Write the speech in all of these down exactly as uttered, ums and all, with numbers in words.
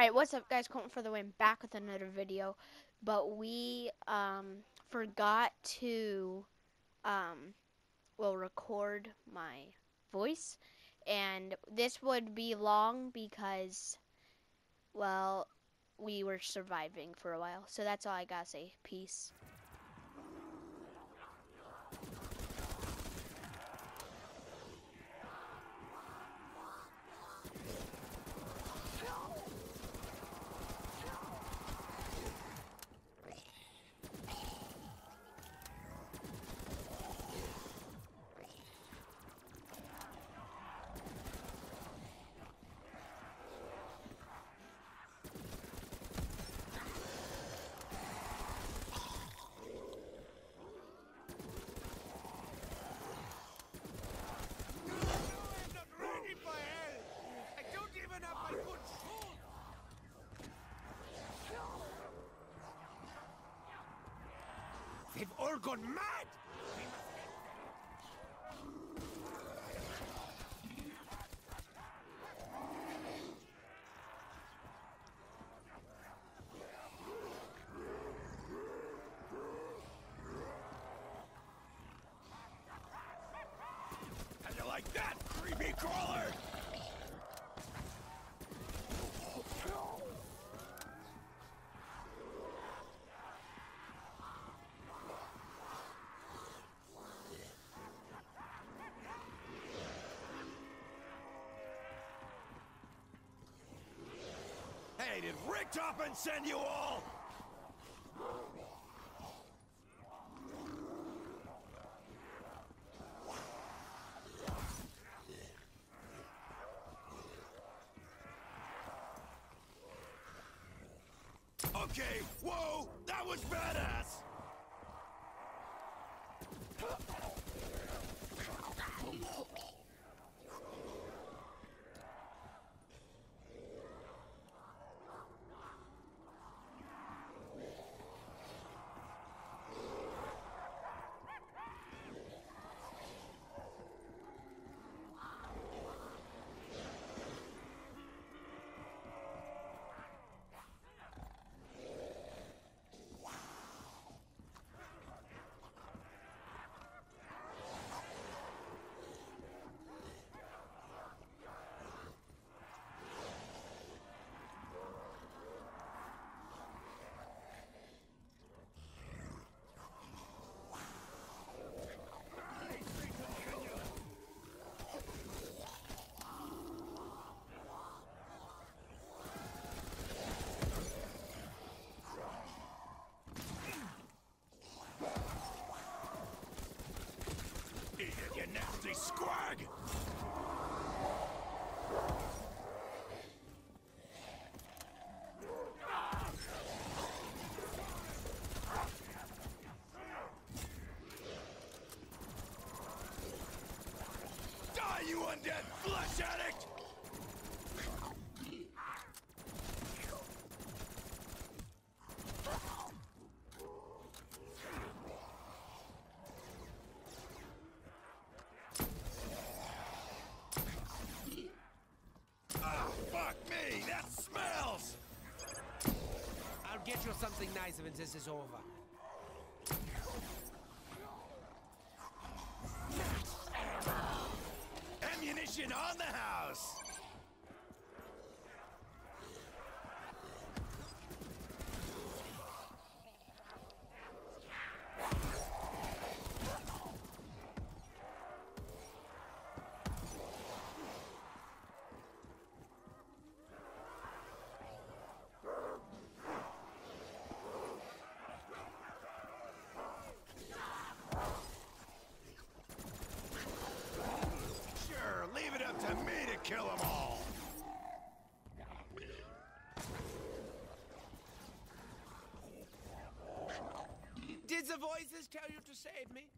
Alright, what's up guys, Colton for the win, back with another video, but we, um, forgot to, um, well, record my voice, and this would be long because, well, we were surviving for a while, so that's all I gotta say. Peace. They've all gone mad! How'd you like that, creepy crawler? Hey, did Rick Toppin send you all? Okay, whoa, that was badass! You nasty squag! Die, you undead flesh addict! Fuck me, that smells! I'll get you something nice when this is over. Ammunition on the house! Leave it up to me to kill them all! Did the voices tell you to save me?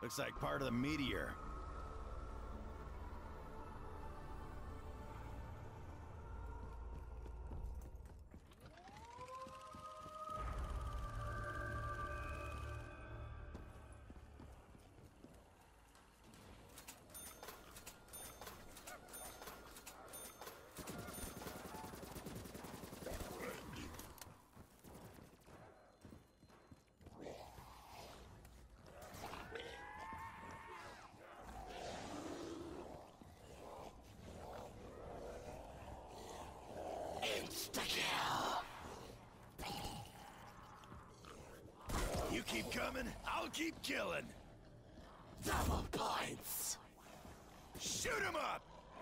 Looks like part of the meteor. You keep coming, I'll keep killing. Double points. Shoot him up!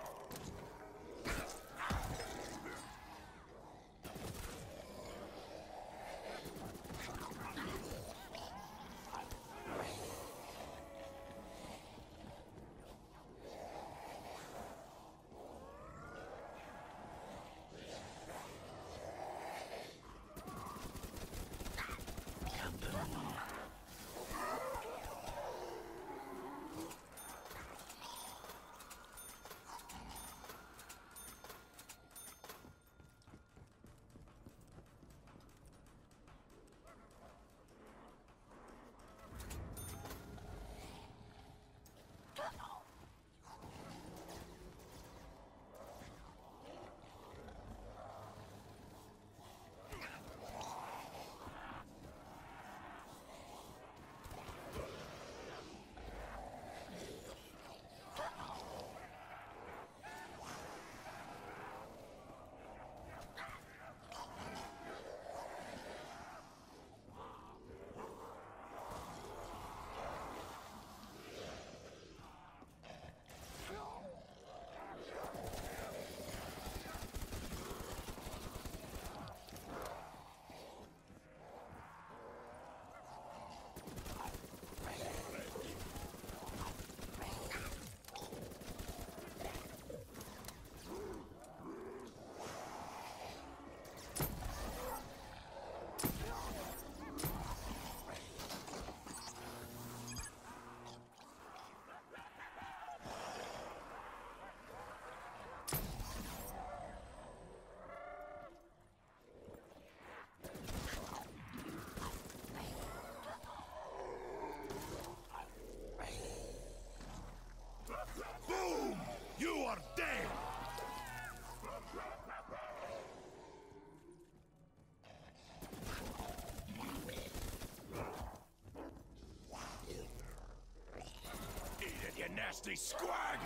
Boom! You are dead! Eat it, you nasty squag!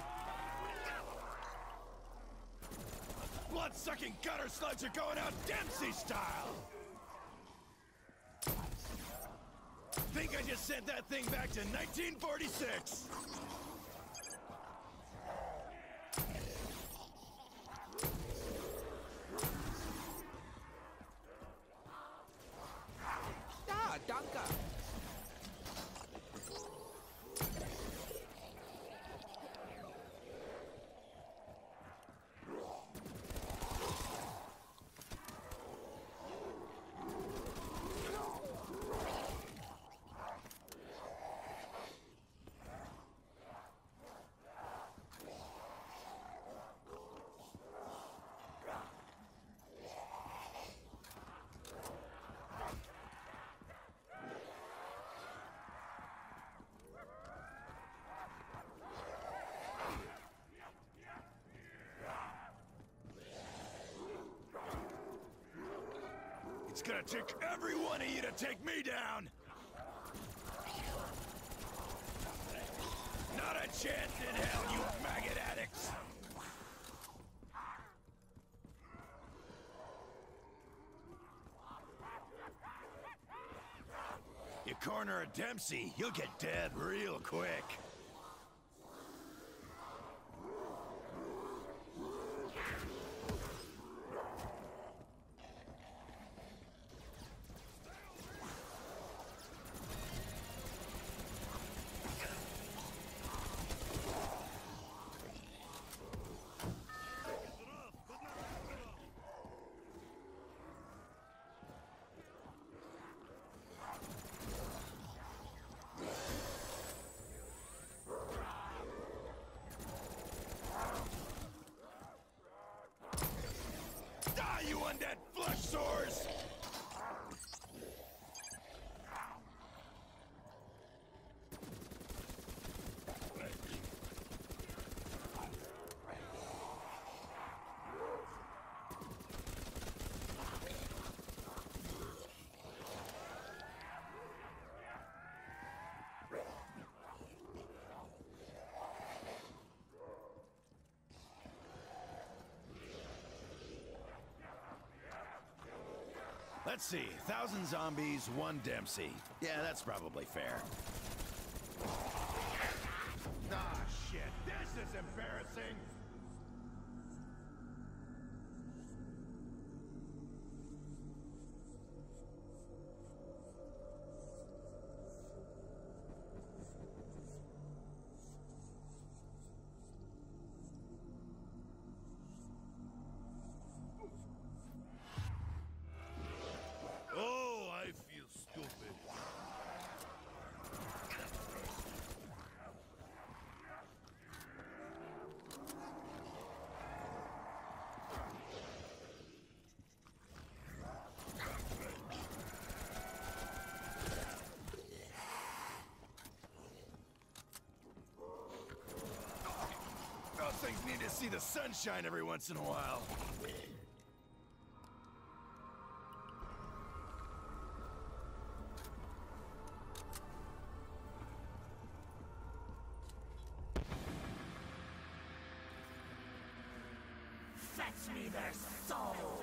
Blood-sucking gutter slugs are going out Dempsey style! Think I just sent that thing back to nineteen forty-six! Ah, danke. It's gonna take every one of you to take me down! Not a chance in hell, you maggot addicts! You corner a Dempsey, you'll get dead real quick. Let's see. Thousand zombies, one Dempsey. Yeah, that's probably fair. Ah, shit. This is embarrassing. Oh, I feel stupid. Those things need to see the sunshine every once in a while. Fetch me their souls!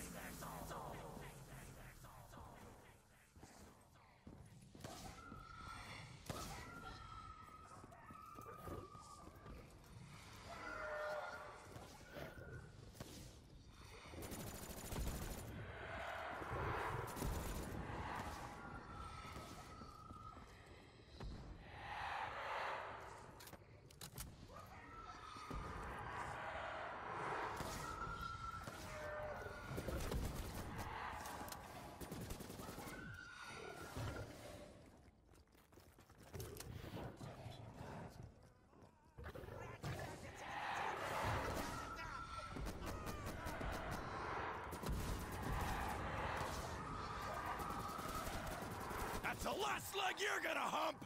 That's the last leg you're gonna hump!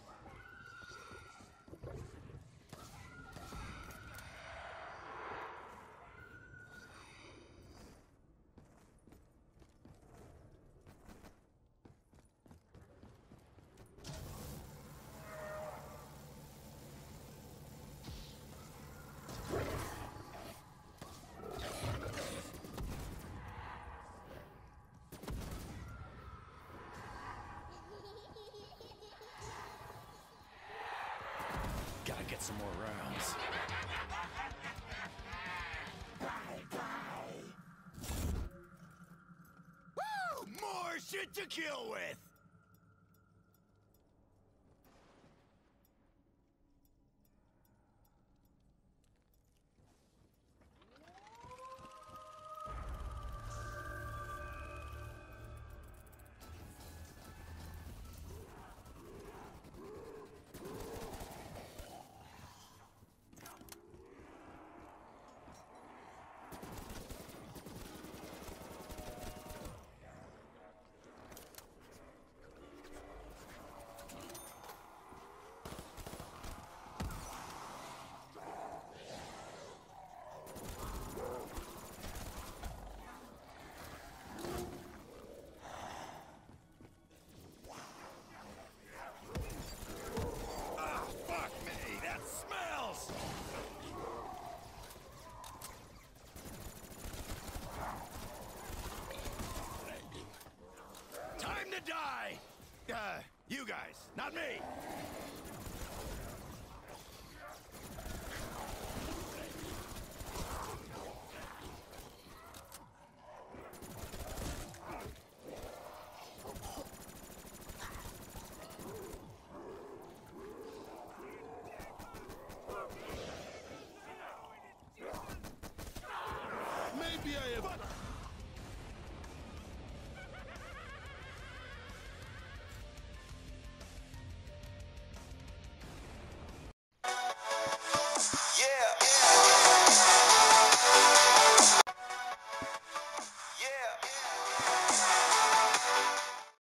Gotta get some more rounds. Woo! More shit to kill with! Die! Uh, you guys, not me!